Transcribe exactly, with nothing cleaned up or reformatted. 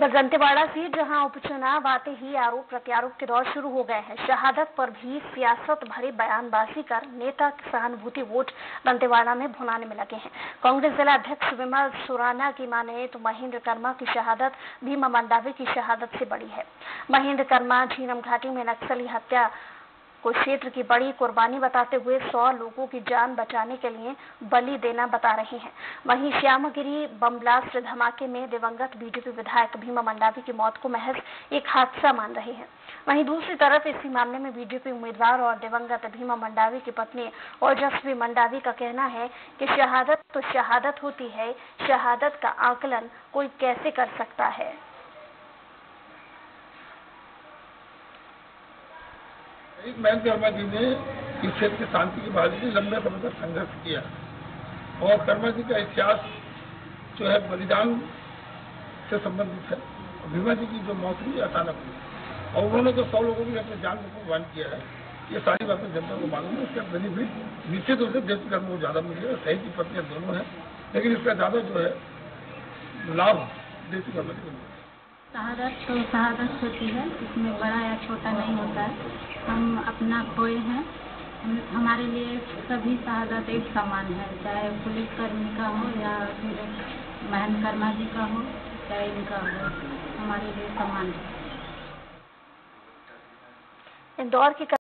दंतेवाड़ा से जहां उपचुनाव आते ही आरोप प्रत्यारोप के दौर शुरू हो गए हैं। शहादत पर भी सियासत भरी बयानबाजी कर नेता सहानुभूति वोट दंतेवाड़ा में भुनाने में लगे हैं। कांग्रेस जिला अध्यक्ष विमल सुराना की माने तो महेंद्र कर्मा की शहादत भीमा मंडावी की शहादत से बड़ी है। महेंद्र कर्मा झीरम घाटी में नक्सली हत्या को क्षेत्र की बड़ी कुर्बानी बताते हुए सौ लोगों की जान बचाने के लिए बलि देना बता रहे हैं। वहीं श्यामगिरी बम ब्लास्ट धमाके में दिवंगत बीजेपी विधायक भीमा मंडावी की मौत को महज एक हादसा मान रहे हैं। वहीं दूसरी तरफ इसी मामले में बीजेपी उम्मीदवार और दिवंगत भीमा मंडावी की पत्नी ओजस्वी मंडावी का कहना है कि शहादत तो शहादत होती है, शहादत का आकलन कोई कैसे कर सकता है। एक महेंद्र कर्मा जी ने इस क्षेत्र की शांति की बहाली में लंबे समय तक संघर्ष किया और कर्मा जी का इतिहास जो है बलिदान से संबंधित है। भीमा जी की जो मौत हुई अचानक हुई और उन्होंने तो सौ लोगों की अपने जान को कुर्बान किया है। ये सारी बातें जनता को मालूम है। इसका बेनिफिट निश्चित रूप से देश कर्म को ज्यादा मिलेगा। सही की पत्नियां दोनों है, लेकिन इसका ज्यादा जो है लाभ देश कर्म को मिलेगा। शहादत तो शहादत होती है, इसमें बड़ा या छोटा नहीं होता है। हम अपना खोए हैं, हमारे लिए सभी शहादत एक समान है, चाहे पुलिस कर्मी का हो या फिर महेंद्र कर्मा जी का हो, चाहे इनका हो, हमारे लिए समान है। इंदौर की